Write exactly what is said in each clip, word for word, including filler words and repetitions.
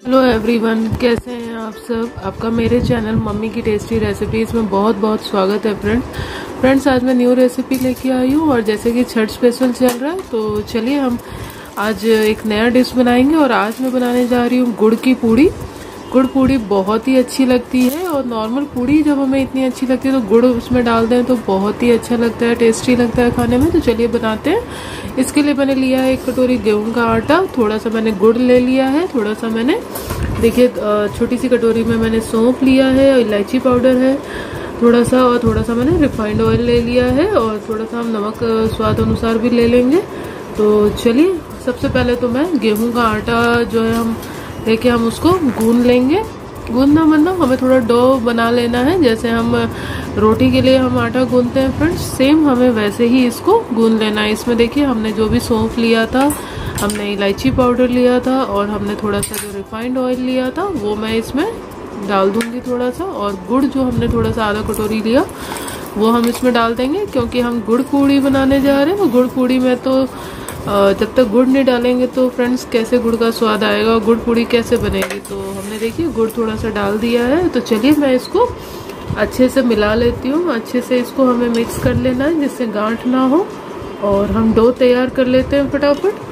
Hello everyone, कैसे हैं आप सब। आपका मेरे चैनल मम्मी की टेस्टी रेसिपीज़ में बहुत बहुत स्वागत है फ्रेंड फ्रेंड्स आज मैं न्यू रेसिपी लेके आई हूँ और जैसे कि छठ स्पेशल चल रहा है तो चलिए हम आज एक नया डिश बनाएंगे। और आज मैं बनाने जा रही हूँ गुड़ की पूड़ी। गुड़ पूड़ी बहुत ही अच्छी लगती है और नॉर्मल पूड़ी जब हमें इतनी अच्छी लगती है तो गुड़ उसमें डाल दें तो बहुत ही अच्छा लगता है, टेस्टी लगता है खाने में। तो चलिए बनाते हैं। इसके लिए मैंने लिया है एक कटोरी गेहूं का आटा, थोड़ा सा मैंने गुड़ ले लिया है, थोड़ा सा मैंने देखिए छोटी सी कटोरी में मैंने सौंफ लिया है, इलायची पाउडर है थोड़ा सा, और थोड़ा सा मैंने रिफाइंड ऑयल ले लिया है और थोड़ा सा हम नमक स्वाद अनुसार भी ले लेंगे। तो चलिए सबसे पहले तो मैं गेहूं का आटा जो है हम लेके हम उसको गूंद लेंगे। गूंदना मतलब हमें थोड़ा डो बना लेना है, जैसे हम रोटी के लिए हम आटा गूंदते हैं फ्रेंड्स, सेम हमें वैसे ही इसको गूंद लेना है। इसमें देखिए हमने जो भी सौंफ लिया था, हमने इलायची पाउडर लिया था और हमने थोड़ा सा जो रिफाइंड ऑयल लिया था वो मैं इसमें डाल दूंगी थोड़ा सा। और गुड़ जो हमने थोड़ा सा आधा कटोरी लिया वो हम इसमें डाल देंगे, क्योंकि हम गुड़ पूड़ी बनाने जा रहे हैं। गुड़ पूड़ी में तो जब तक गुड़ नहीं डालेंगे तो फ्रेंड्स कैसे गुड़ का स्वाद आएगा, गुड़ पूड़ी कैसे बनेगी। तो हमने देखिए गुड़ थोड़ा सा डाल दिया है। तो चलिए मैं इसको अच्छे से मिला लेती हूँ। अच्छे से इसको हमें मिक्स कर लेना है जिससे गांठ ना हो, और हम डो तैयार कर लेते हैं फटाफट।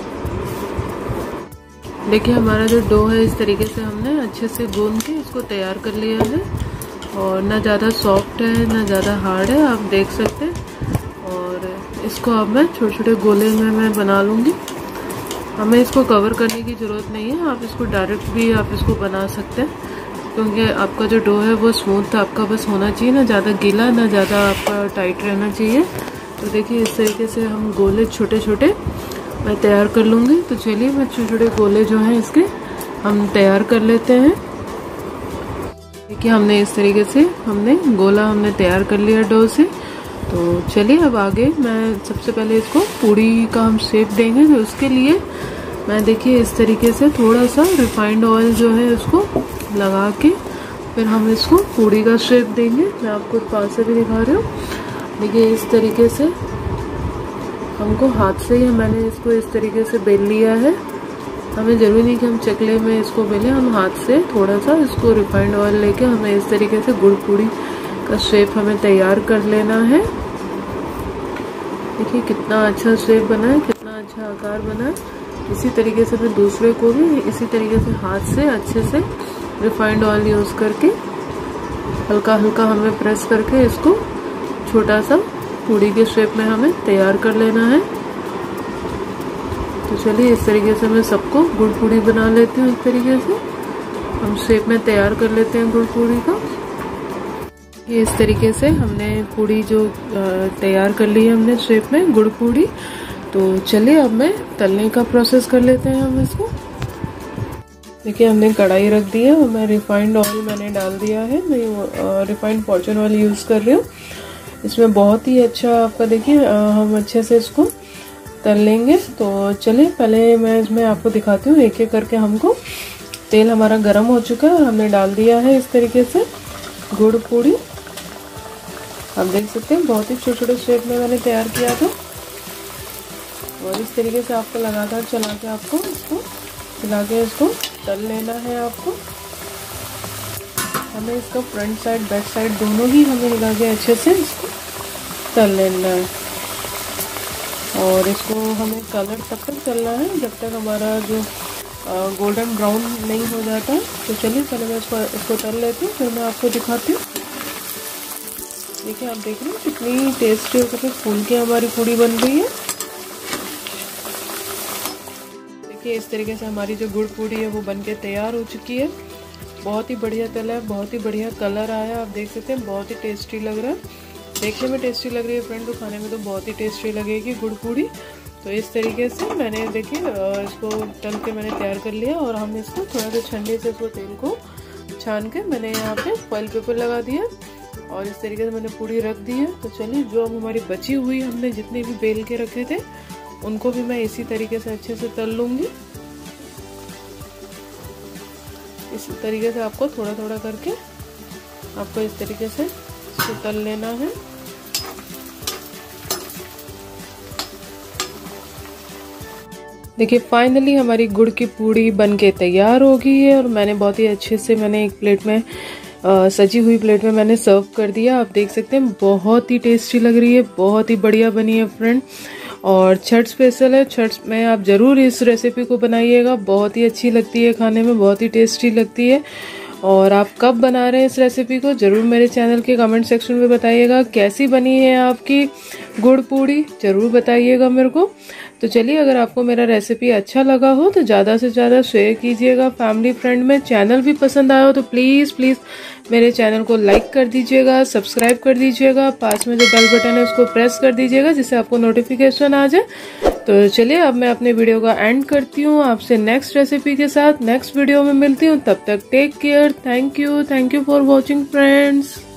देखिए हमारा जो डो है इस तरीके से हमने अच्छे से गूंद के इसको तैयार कर लिया है, और ना ज़्यादा सॉफ्ट है ना ज़्यादा हार्ड है, आप देख सकते हैं। और इसको अब मैं छोटे छोटे गोले में मैं बना लूँगी। हमें इसको कवर करने की ज़रूरत नहीं है, आप इसको डायरेक्ट भी आप इसको बना सकते हैं, क्योंकि आपका जो डो है वो स्मूथ आपका बस होना चाहिए, ना ज़्यादा गीला ना ज़्यादा आपका टाइट रहना चाहिए। तो देखिए इस तरीके से हम गोले छोटे छोटे मैं तैयार कर लूँगी। तो चलिए मैं छोटे छोटे गोले जो हैं इसके हम तैयार कर लेते हैं। देखिए हमने इस तरीके से हमने गोला हमने तैयार कर लिया डो से। तो चलिए अब आगे मैं सबसे पहले इसको पूड़ी का हम शेप देंगे। तो उसके लिए मैं देखिए इस तरीके से थोड़ा सा रिफाइंड ऑयल जो है उसको लगा के फिर हम इसको पूड़ी का शेप देंगे। मैं आपको पास से भी दिखा रही हूँ। देखिए इस तरीके से हमको हाथ से ही मैंने इसको इस तरीके से बेल लिया है। हमें ज़रूरी नहीं कि हम चकले में इसको बेलें, हम हाथ से थोड़ा सा इसको रिफाइंड ऑयल लेके हमें इस तरीके से गुड़ पूड़ी का शेप हमें तैयार कर लेना है। देखिए कितना अच्छा शेप बना है, कितना अच्छा आकार बना है। इसी तरीके से मैं दूसरे को भी इसी तरीके से हाथ से अच्छे से रिफाइंड ऑयल यूज़ करके हल्का हल्का हमें प्रेस करके इसको छोटा सा पूड़ी के शेप में हमें तैयार कर लेना है। तो चलिए इस तरीके से मैं सबको गुड़ पूड़ी बना लेती हूँ। इस तरीके से हम शेप में तैयार कर लेते हैं गुड़ पूड़ी का। ये इस तरीके से हमने पूड़ी जो तैयार कर ली है हमने शेप में गुड़ पूड़ी। तो चलिए अब मैं तलने का प्रोसेस कर लेते हैं हम इसको। देखिए हमने कढ़ाई रख दी है और मैं रिफाइंड ऑयल मैंने डाल दिया है। मैं रिफाइंड फॉर्चून ऑयल यूज़ कर रही हूँ। इसमें बहुत ही अच्छा आपका देखिए हम अच्छे से इसको तल लेंगे। तो चलिए पहले मैं इसमें आपको दिखाती हूँ एक एक करके। हमको तेल हमारा गर्म हो चुका है, हमने डाल दिया है इस तरीके से गुड़ पूड़ी। आप देख सकते हैं बहुत ही छोटे छोटे शेप में मैंने तैयार किया था। और इस तरीके से आपको लगातार चला के आपको इसको चला के इसको तल लेना है। आपको हमें इसका फ्रंट साइड बैक साइड दोनों ही हमें हिला के अच्छे से इसको तल लेना है। और इसको हमें कलर तब तक तलना है जब तक हमारा जो गोल्डन ब्राउन नहीं हो जाता। तो चलिए पहले मैं इसको इसको तल लेती हूँ, फिर मैं आपको दिखाती हूँ। देखिए आप देख रहे हैं कितनी टेस्टी होकर फूल के हमारी पूड़ी बन रही है। देखिए इस तरीके से हमारी जो गुड़ पूड़ी है वो बनके तैयार हो चुकी है। बहुत ही बढ़िया तला है, बहुत ही बढ़िया कलर आया, आप देख सकते हैं बहुत ही टेस्टी लग रहा है। देखने में टेस्टी लग रही है फ्रेंड, तो खाने में तो बहुत ही टेस्टी लगेगी गुड़ पूड़ी। तो इस तरीके से मैंने देखिए इसको तल के मैंने तैयार कर लिया। और हम इसको थोड़ा सा छन्नी से इसको तेल को छान के मैंने यहाँ पे फॉइल पेपर लगा दिया और इस तरीके से मैंने पूड़ी रख दी है। तो चलिए जो अब हमारी बची हुई हमने जितने भी बेल के रखे थे उनको भी मैं इसी तरीके से अच्छे से तल लूँगी। इस तरीके से आपको थोड़ा थोड़ा करके आपको इस तरीके से इसको तल लेना है। देखिए फाइनली हमारी गुड़ की पूड़ी बनके तैयार हो गई है और मैंने बहुत ही अच्छे से मैंने एक प्लेट में आ, सजी हुई प्लेट में मैंने सर्व कर दिया। आप देख सकते हैं बहुत ही टेस्टी लग रही है, बहुत ही बढ़िया बनी है फ्रेंड। और छठ स्पेशल है, छठ में आप ज़रूर इस रेसिपी को बनाइएगा, बहुत ही अच्छी लगती है खाने में, बहुत ही टेस्टी लगती है। और आप कब बना रहे हैं इस रेसिपी को ज़रूर मेरे चैनल के कमेंट सेक्शन में बताइएगा। कैसी बनी है आपकी गुड़ पूड़ी ज़रूर बताइएगा मेरे को। तो चलिए, अगर आपको मेरा रेसिपी अच्छा लगा हो तो ज़्यादा से ज़्यादा शेयर कीजिएगा फैमिली फ्रेंड में। चैनल भी पसंद आया हो तो प्लीज़ प्लीज़ मेरे चैनल को लाइक कर दीजिएगा, सब्सक्राइब कर दीजिएगा, पास में जो बेल बटन है उसको प्रेस कर दीजिएगा जिससे आपको नोटिफिकेशन आ जाए। तो चलिए अब मैं अपने वीडियो का एंड करती हूँ, आपसे नेक्स्ट रेसिपी के साथ नेक्स्ट वीडियो में मिलती हूँ। तब तक take care, thank you thank you for watching friends.